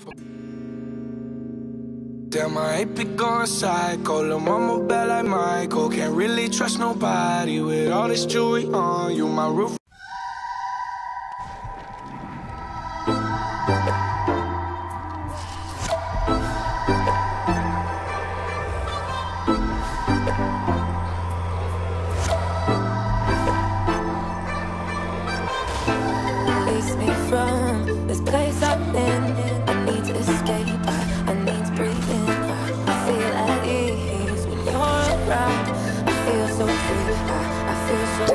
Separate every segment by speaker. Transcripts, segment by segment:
Speaker 1: Damn, I ain't been going psycho. Lil' mama bad like Michael. Can't really trust nobody with all this jewelry on you. My roof.
Speaker 2: Release me from this place I'm in. I need to escape. I need to breathe in. I feel at ease when you're around. I feel so free. I feel so.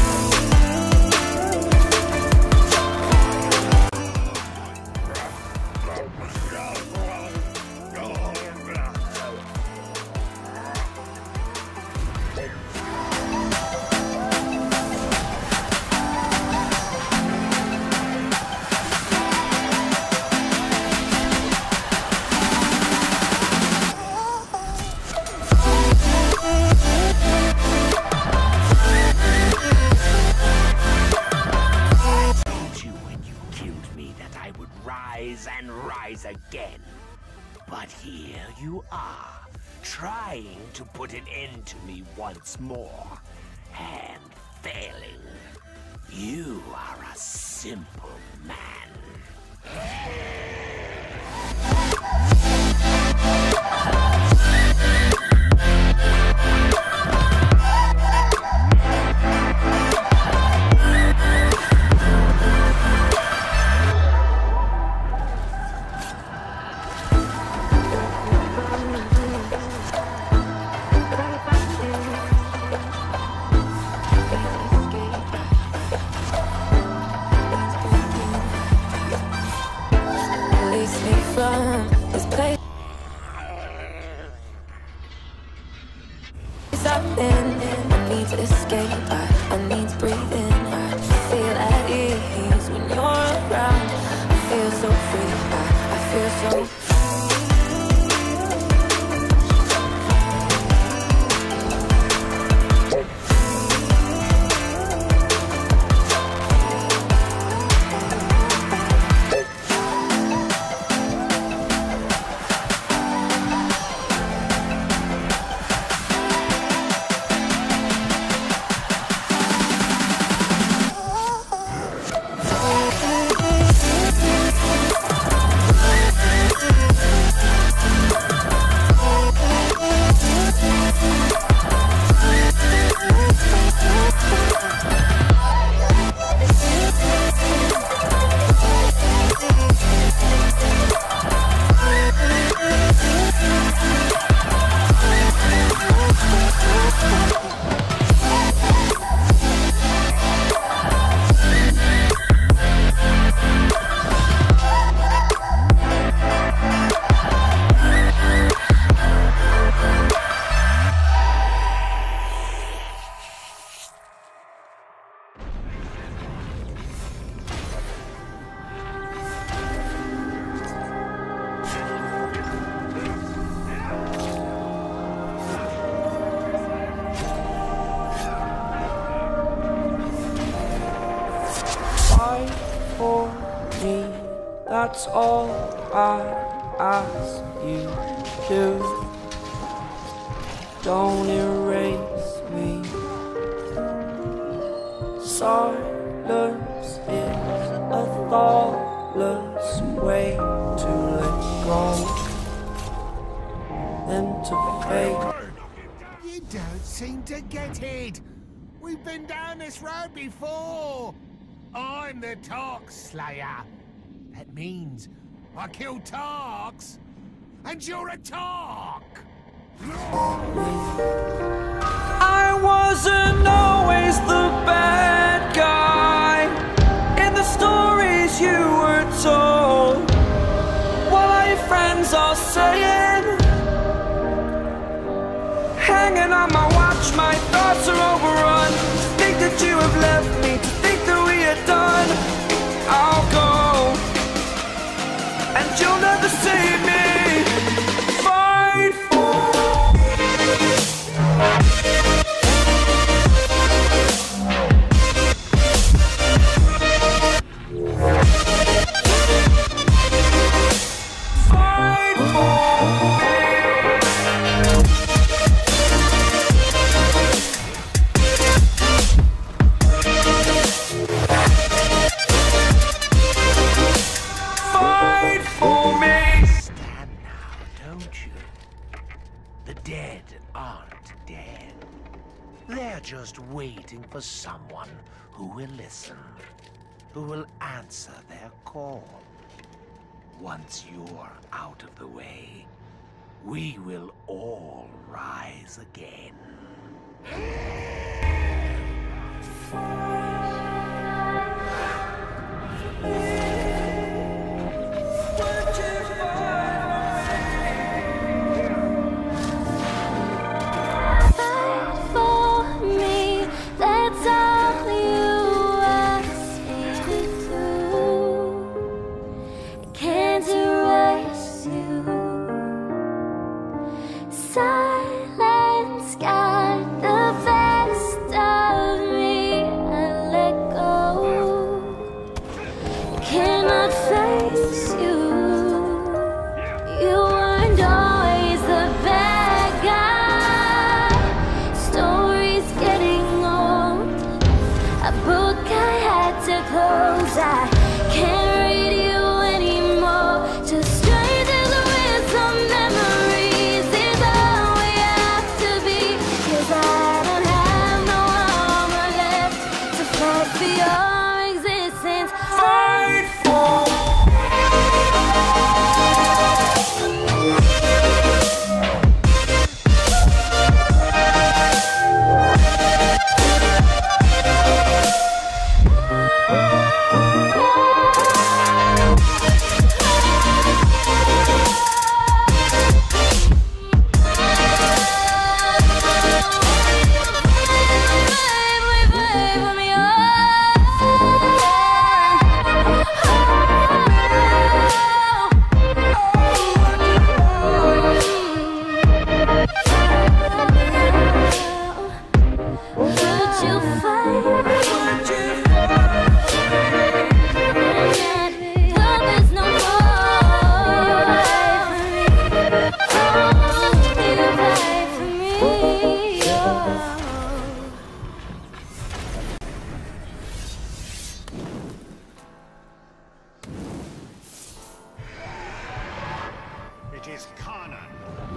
Speaker 3: And rise again. But here you are, trying to put an end to me once more, and failing. You are a simple man.
Speaker 2: Release me from this place I'm in. I need to escape. I need to breathe in. I feel at ease when you're around. I feel so free. I feel so.
Speaker 4: Fight for me, that's all I ask you to. Don't erase me. Silence is a thoughtless way to let go and to fake.
Speaker 5: You don't seem to get it. We've been down this road before. I'm the Tark Slayer. That means I kill Tarks, and you're a Tark.
Speaker 4: I wasn't always the bad guy in the stories you were told. What all your friends are saying, hanging on my watch, my thoughts are overrun. To think that you have left me, to think that we are done. I'll go, and you'll never save me. Fight for.
Speaker 3: dead aren't dead. They're just waiting for someone who will listen, who will answer their call. Once you're out of the way, we will all rise again.
Speaker 2: Silence got the best of me. I let go. Cannot face you. You weren't always the bad guy. Story's getting old. A book I had to close. I can't read you anymore. Just strangers with some memories. It's all we have to be. 'Cause I don't have no armor left to fight for your existence. Fight for.
Speaker 6: It is Kanan.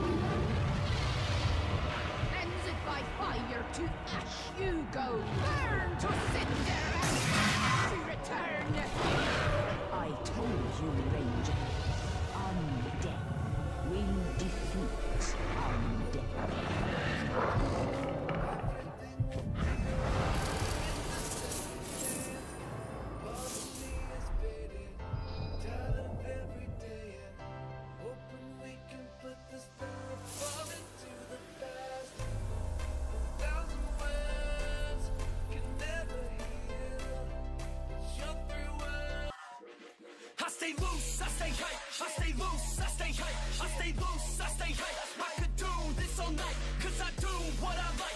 Speaker 7: Cleansed by fire to ash you go. Burn to cinder and to return.
Speaker 8: I told you, Ranger. Undead will defeat undead.
Speaker 4: I stay loose, I stay high, I stay loose, I stay high, I stay loose, I stay high. I could do this all night, 'cause I do what I like.